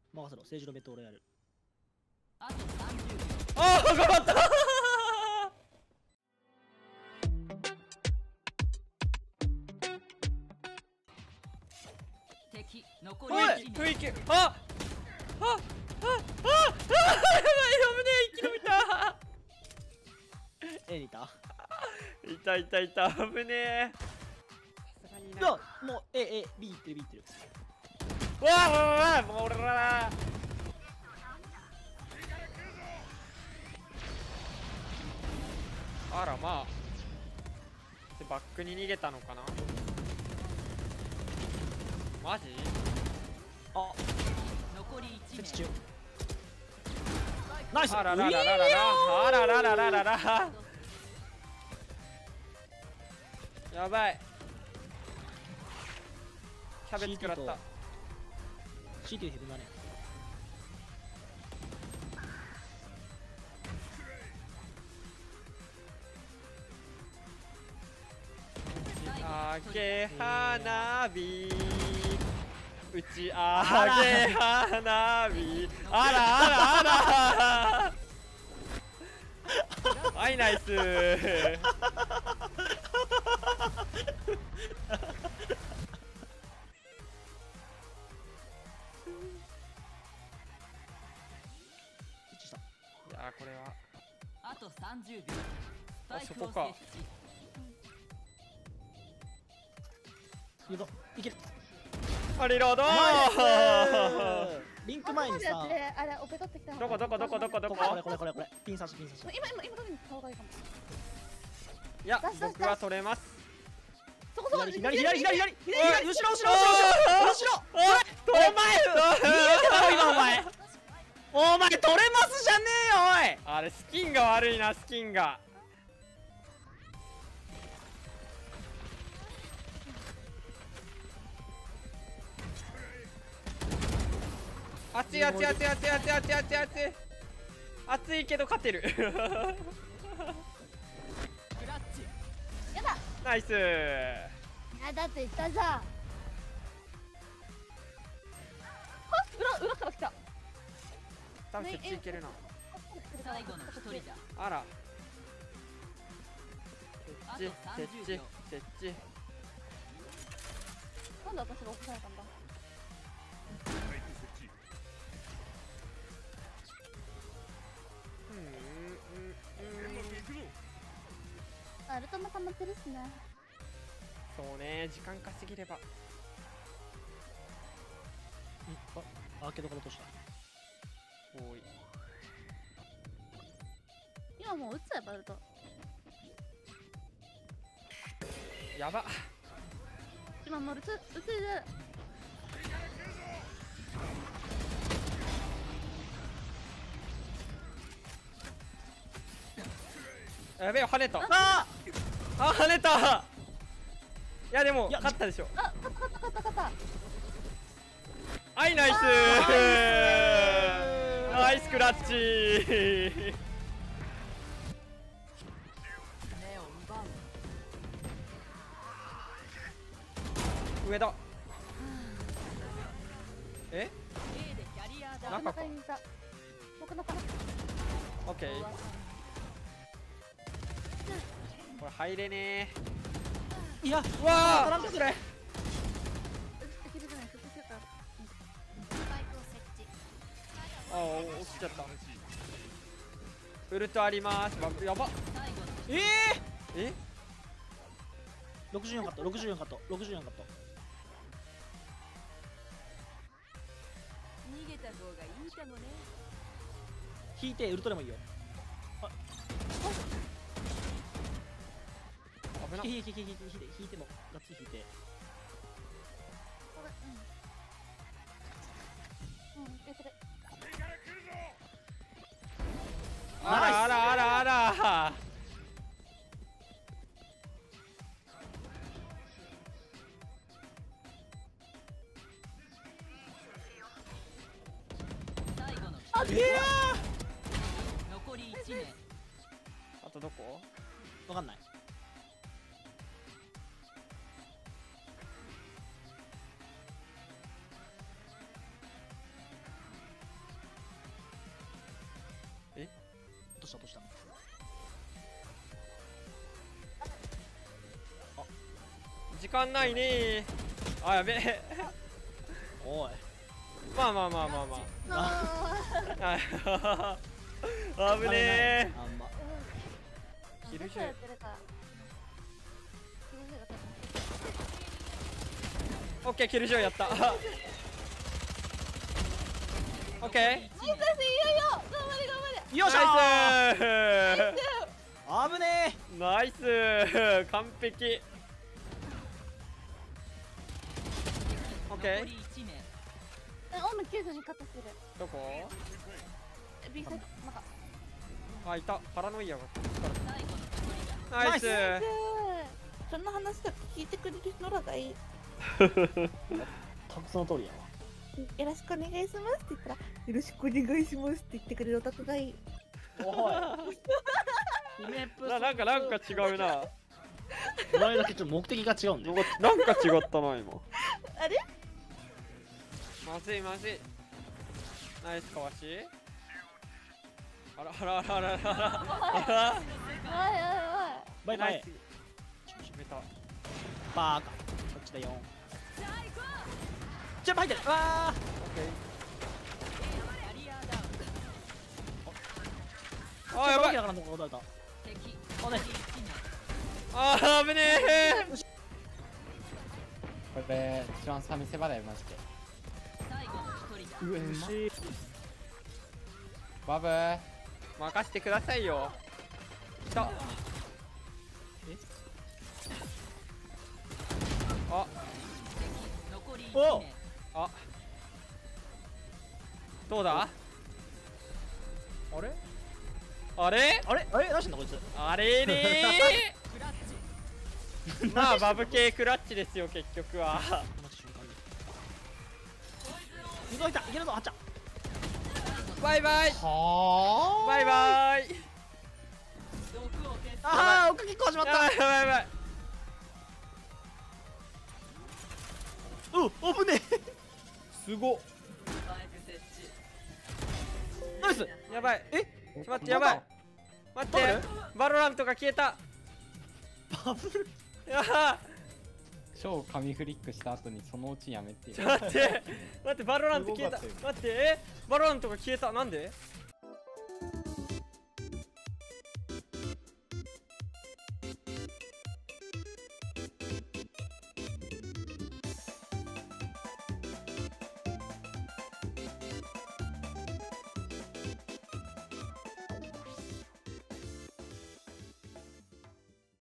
任せろ、政治のベッド俺やる。 あと30秒。 ああ、頑張った敵残りおい 1名。 雰囲気やばい危ねえ生き延びた A にいた。 いた危ねえ。さすがにな。 いや、もう B 行ってる B 行ってる。 わあもう俺らあらまあでバックに逃げたのかな。マジ。 あ、 残り1 設置名。 中。ナイス。 あららららららあららららららやばい。キャベツ食らった。 CT でヘブだね。 打ち上げ花火打ち上げ花火あらあらあらはいナイスいやこれはあと30秒。スパイクをそこか設置。 いけるいける。 あリロードリンク前にさ、 あれオペ取ってきた。 どここれピン刺しピン刺し。 今どこに顔がいいかも。 いや僕は取れます。 そこ左後ろ後ろ後ろ後ろお前今お前取れますじゃねえよおい。 あれスキンが悪いなスキンが。熱い熱い熱い熱い熱い熱い熱い熱い熱いけど勝てるクラッチ。 やだ。 ナイス。 やだって言ったじゃん。は裏から来た。 多分そっちいけるな。 最後の1人だ。 あらあと設置 30 設秒。 置設置。 なんで私が起こされたんだ。アルトも溜まってるしね。 そうね時間稼ぎれば。 アーケードから落とした。 おい今もう撃つやばアルト。 やば。 今もう撃つで。 やべえ跳ねた。 あ跳ねた。いやでもいや勝ったでしょ。 あ、勝った。 はいナイスナイスクラッチ目を奪う。 上だ。え A でキャリアだ。 中か中にいた。僕の中。 オッケー。これ入れねいや、 え。わあなんだそれ。 いけるじゃない。復活から。 落ちちゃった。ウルトあります。やば。 最後のえ 64カット64カット64カット。 逃げた方がいいかもね。 引いてウルトでもいいよ。 危な。 引いてもガッツリ引いて。 やってる。 あら最後のいや残り1名。 あとどこ。 わかんない。 した落とした。 時間ないねー。あ、やべえ。 おい。 まあまあまあまあまあ。あ危ねえ。 あんま。 キルジョイやってるか。キルジョイが多分オッケー、キルジョイやった。オッケー。 いいよいいよ頑張れ頑張れ。 よっしゃナイー。危ねスナイス完璧。オッケ残ー。 り1名。 オウム92カットしてる。 どこ？ B サイトなんか。 あ、いた。パラノイアが。 最後の一人だ。 ナイス。 そんな話だけ聞いてくれる人らがいい。 え。たくその通りやわ。 よろしくお願いしますって言ったら、よろしくお願いしますって言ってくれるオタクがいい。 おい。ヒメプなんか違うな。 お前だけちょっと目的が違うんだよ。 なんか違ったな今。 あれ？ まずいまずい。ナイスかわし。あらあらあらあらあら。 おいおいおい。 バイバイナイス。決めた。 バーカ。こっちだよ。ジャンプ入ってる。わキャリアダウン。 ー。 あ、やばい。 だからのことだった。 敵。 おね。 残り1名。 あー、危ねえ。 これ一番サ見せ場だよマジで。 最後の一人だ。 うえうましバブ任せてくださいよ。来た。あ、 敵。残りお 1名。 あ。どうだ？ あれあれ？ あれあれ何してんだこいつ。 あれれクラッチ。 ー。まあバブ系クラッチですよ結局は。 この瞬間に動いた。いけるぞはっちゃん。 バイバイ。 はバイバイ。 毒をテスト。 ああ、追っかけっこ始まっやばいた。 やばいやばい。 危ねえ。 すごっ。 スパイク設置。 ナイス。 やばい。 え待ってやばい。待ってバブル。 バロラントが消えた。 バブル。 やば超神フリックした後にそのうちやめてい。待って待ってバロラント消えた。 すごかったよ待ってバロラントが消えた。なんで？